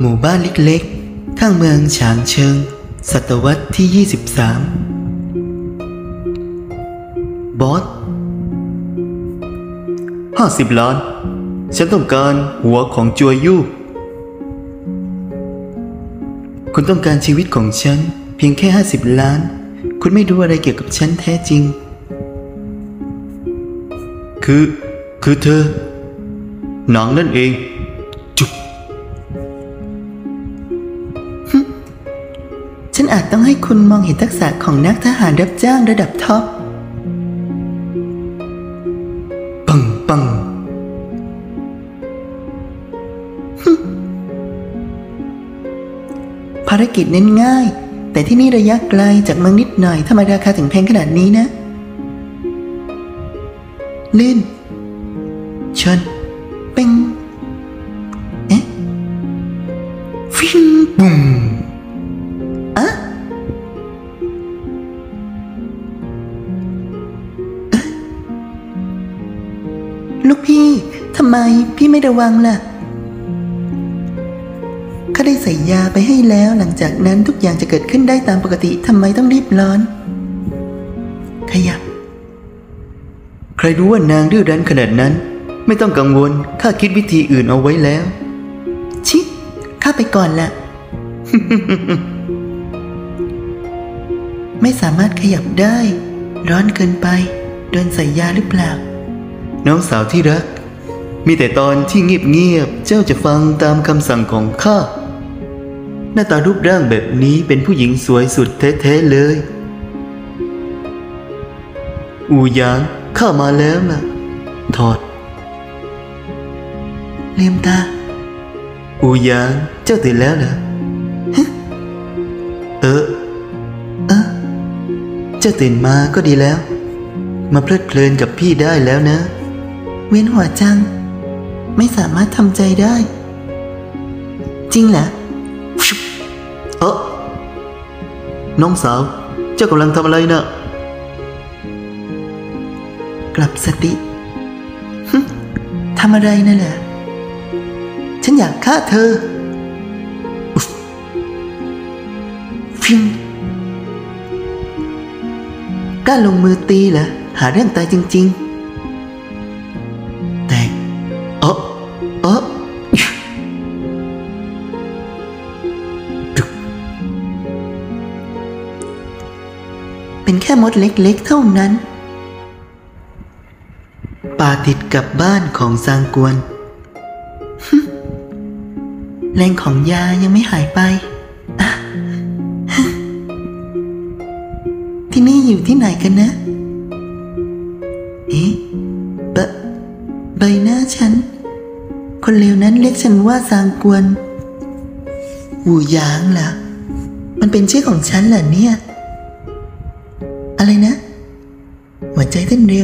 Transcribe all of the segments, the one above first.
หมู่บ้านเล็กๆข้างเมืองฉางเชิงศตวรรษที่ 23 บอส50 ล้านฉันต้องการหัวของจัวยู่คุณต้องการชีวิตของฉันเพียงแค่50 ล้านคุณไม่รู้อะไรเกี่ยวกับฉันแท้จริงคือเธอหนังนั่นเองจุ๊บฉันอาจต้องให้คุณมองเห็นทักษะของนักทหารรับจ้างระดับท็อปปังภารกิจเน้นง่ายแต่ที่นี่ระยะไกลจากเมืองนิดหน่อยทำไมราคาถึงแพงขนาดนี้นะลื่นชนเป้งฟิงบุ้มลูกพี่ทำไมพี่ไม่ระวังล่ะข้าได้ใส่ยาไปให้แล้วหลังจากนั้นทุกอย่างจะเกิดขึ้นได้ตามปกติทำไมต้องรีบร้อนขยับใครรู้ว่านางดื้อรั้นขนาดนั้นไม่ต้องกังวลข้าคิดวิธีอื่นเอาไว้แล้วชิข้าไปก่อนละ ไม่สามารถขยับได้ร้อนเกินไปโดนใส่ยาหรือเปล่าน้องสาวที่รักมีแต่ตอนที่เงียบๆเจ้าจะฟังตามคำสั่งของข้าหน้าตารูปร่างแบบนี้เป็นผู้หญิงสวยสุดแท้ๆเลยอูหยางข้ามาแล้วล่ะถอดเลียมตาอูหยางเจ้าตื่นแล้วเหรอเจ้าตื่นมาก็ดีแล้วมาเพลิดเพลินกับพี่ได้แล้วนะเว้นหัวจังไม่สามารถทำใจได้จริงเหรอน้องสาวเจ้ากำลังทำอะไรนะกลับสติทำอะไรนั่นแหละฉันอยากฆ่าเธอฟิงกล้าลงมือตีเหรอหาเรื่องตายจริงๆแต่เป็นแค่มดเล็กๆเท่านั้นป่าติดกับบ้านของซางกวนแรงของยายังไม่หายไปที่นี่อยู่ที่ไหนกันนะใบหน้าฉันคนเลวนั้นเรียกฉันว่าซางกวนหูหยางล่ะมันเป็นชื่อของฉันเหรอเนี่ยอะไรนะหัวใจเต้นเร็ว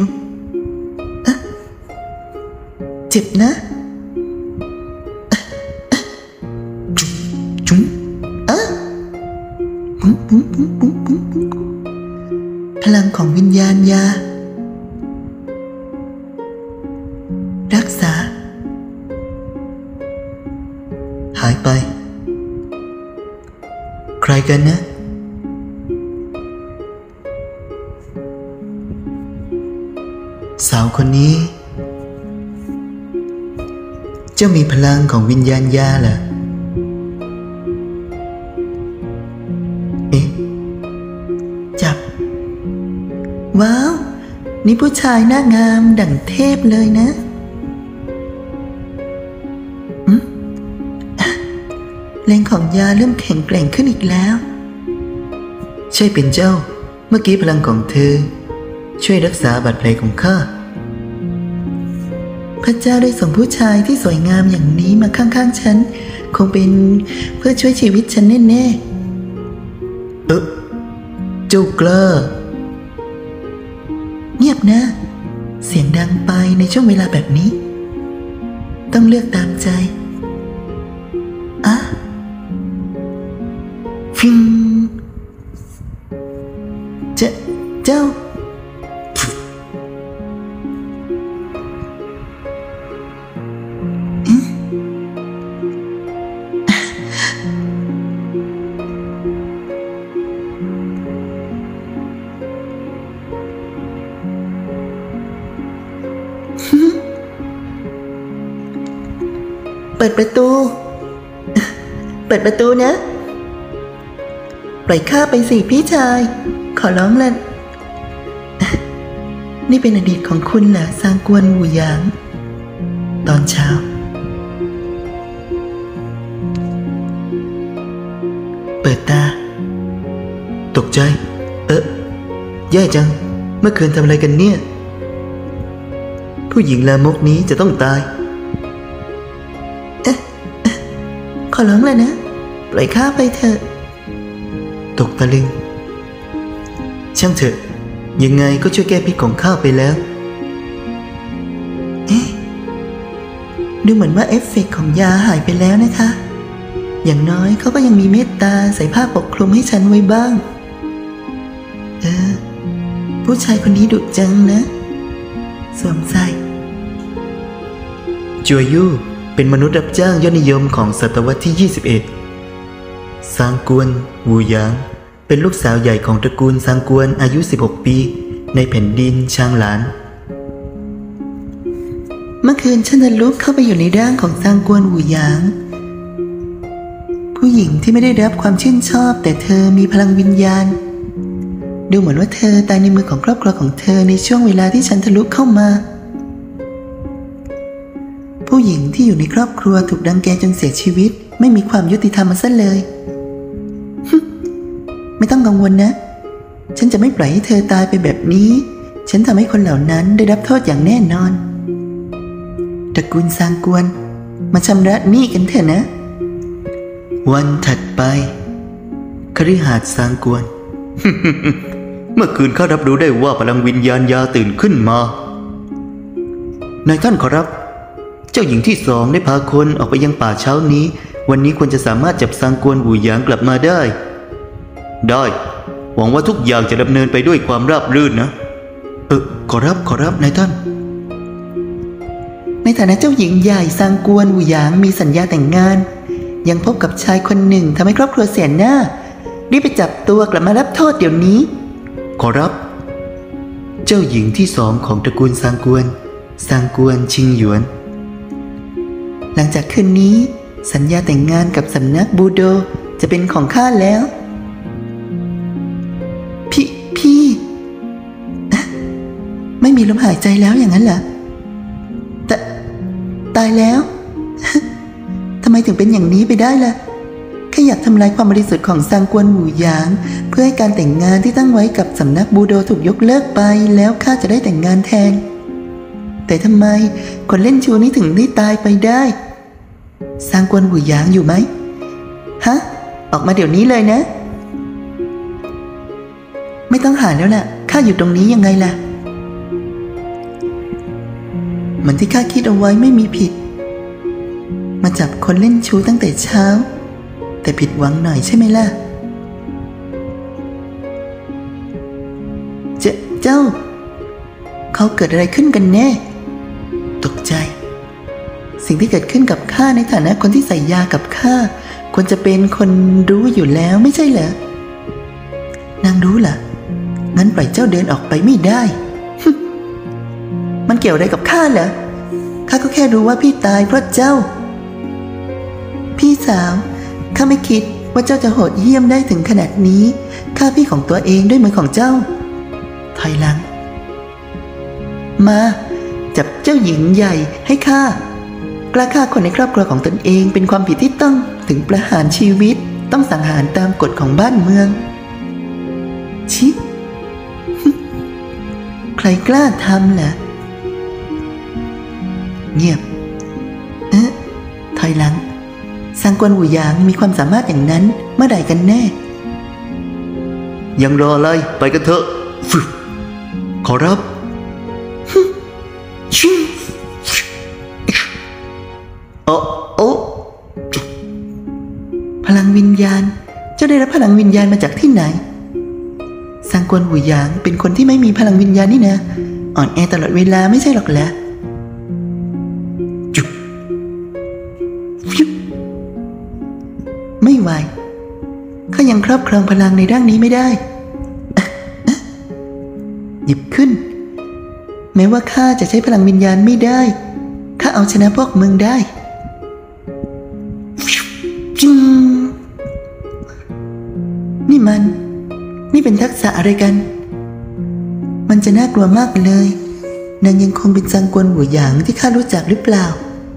เจ็บนะจุ๊งพลังของวิญญาณยารักษาหายไปใครกันนะสาวคนนี้เจ้ามีพลังของวิญญาณยาเหรอจับว้าวนี่ผู้ชายหน้างามดั่งเทพเลยนะแรงของยาเริ่มแข็งแกร่งขึ้นอีกแล้วใช่เป็นเจ้าเมื่อกี้พลังของเธอช่วยรักษาบาดแผลของข้าพระเจ้าได้ส่งผู้ชายที่สวยงามอย่างนี้มาข้างๆฉันคงเป็นเพื่อช่วยชีวิตฉันแน่ๆเจ้ากล้าเงียบนะเสียงดังไปในช่วงเวลาแบบนี้ต้องเลือกตามใจฟิงเจ้าเปิดประตู เปิดประตูนะปล่อยข้าไปสิพี่ชายขอร้องละนี่เป็นอดีตของคุณเหรอซางกวนหูหยางตอนเช้าเปิดตาตกใจแย่จังเมื่อคืนทำอะไรกันเนี่ยผู้หญิงลามกนี้จะต้องตายขอร้องเลยนะปล่อยข้าไปเถอะตกตะลึงช่างเถอะยังไงก็ช่วยแก้พิษของข้าไปแล้วดูเหมือนว่าเอฟเฟกต์ของยาหายไปแล้วนะคะอย่างน้อยเขาก็ยังมีเมตตาใส่ผ้าปกคลุมให้ฉันไว้บ้างผู้ชายคนนี้ดุจังนะสวมใส่จัวยู่เป็นมนุษย์รับจ้างยอดนิยมของศตวรรษที่21ซางกวนวูหยางเป็นลูกสาวใหญ่ของตระกูลซางกวนอายุ16ปีในแผ่นดินชางหลานเมื่อคืนฉันทะลุเข้าไปอยู่ในร่างของซางกวนวูหยางผู้หญิงที่ไม่ได้รับความชื่นชอบแต่เธอมีพลังวิญญาณดูเหมือนว่าเธอตายในมือของครอบครัวของเธอในช่วงเวลาที่ฉันทะลุเข้ามาผู้หญิงที่อยู่ในครอบครัวถูกรังแกจนเสียชีวิตไม่มีความยุติธรรมมาซะเลยไม่ต้องกังวลนะฉันจะไม่ปล่อยให้เธอตายไปแบบนี้ฉันทำให้คนเหล่านั้นได้รับโทษอย่างแน่นอนตระกูลซางกวนมาชำระหนี้กันเถอะนะวันถัดไปคฤหาสน์ซางกวน เมื่อคืนข้ารับรู้ได้ว่าพลังวิญญาณยาตื่นขึ้นมานายท่านขอรับเจ้าหญิงที่2ได้พาคนออกไปยังป่าเช้านี้วันนี้ควรจะสามารถจับซางกวนหูหยางกลับมาได้หวังว่าทุกอย่างจะดำเนินไปด้วยความราบรื่นนะขอรับนายท่านในฐานะเจ้าหญิงใหญ่ซางกวนหูหยางมีสัญญาแต่งงานยังพบกับชายคนหนึ่งทำให้ครอบครัวเสียหน้ารีบไปจับตัวกลับมารับโทษเดี๋ยวนี้ขอรับเจ้าหญิงที่2ของตระกูลซางกวนชิงหยวนหลังจากคืนนี้สัญญาแต่งงานกับสำนักบูโดจะเป็นของข้าแล้วพี่ไม่มีลมหายใจแล้วอย่างนั้นเหรอแต่ตายแล้ว ทำไมถึงเป็นอย่างนี้ไปได้ล่ะแค่อยากทำลายความบริสุทธิ์ของซางกวนหูหยางเพื่อให้การแต่งงานที่ตั้งไว้กับสำนักบูโดถูกยกเลิกไปแล้วข้าจะได้แต่งงานแทนแต่ทำไมคนเล่นชูนี้ถึงได้ตายไปได้ซางกวนหูหยางอยู่ไหมฮะออกมาเดี๋ยวนี้เลยนะไม่ต้องหาแล้วล่ะข้าอยู่ตรงนี้ยังไงล่ะมันที่ข้าคิดเอาไว้ไม่มีผิดมาจับคนเล่นชูตั้งแต่เช้าแต่ผิดหวังหน่อยใช่ไหมล่ะเจ้าเขาเกิดอะไรขึ้นกันแน่ตกใจสิ่งที่เกิดขึ้นกับข้าในฐานะคนที่ใส่ยากับข้าควรจะเป็นคนรู้อยู่แล้วไม่ใช่เหรอนางรู้ล่ะงั้นปล่อยเจ้าเดินออกไปไม่ได้ มันเกี่ยวอะไรกับข้าเหรอข้าก็แค่รู้ว่าพี่ตายเพราะเจ้าพี่สาวข้าไม่คิดว่าเจ้าจะโหดเหี้ยมได้ถึงขนาดนี้ฆ่าพี่ของตัวเองด้วยมือของเจ้าถอยหลังมาจับเจ้าหญิงใหญ่ให้ข้ากล้าฆ่าคนในครอบครัวของตนเองเป็นความผิดที่ต้องถึงประหารชีวิตต้องสังหารตามกฎของบ้านเมืองชิ ใครกล้าทำล่ะเงียบถอยหลังซางกวนหูหยางมีความสามารถอย่างนั้นเมื่อใดกันแน่ยังรออะไรไปกันเถอะขอรับพลังวิญญาณเจ้าได้รับพลังวิญญาณมาจากที่ไหนซางกวนหูหยางเป็นคนที่ไม่มีพลังวิญญาณนี่นะอ่อนแอตลอดเวลาไม่ใช่หรอกเหรอไม่ไหวข้ายังครอบครองพลังในร่างนี้ไม่ได้หยิบขึ้นแม้ว่าข้าจะใช้พลังวิญญาณไม่ได้ข้าเอาชนะพวกมึงได้จึงนี่เป็นทักษะอะไรกันมันจะน่ากลัวมากเลยนางยังคงเป็นจังกวนหัวหยางที่ข้ารู้จักหรือเปล่า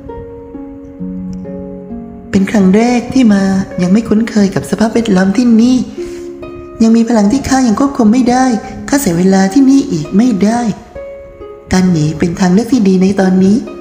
เป็นครั้งแรกที่มายังไม่คุ้นเคยกับสภาพแวดล้อมที่นี่ยังมีพลังที่ข้ายังควบคุมไม่ได้ข้าเสียเวลาที่นี่อีกไม่ได้การหนีเป็นทางเลือกที่ดีในตอนนี้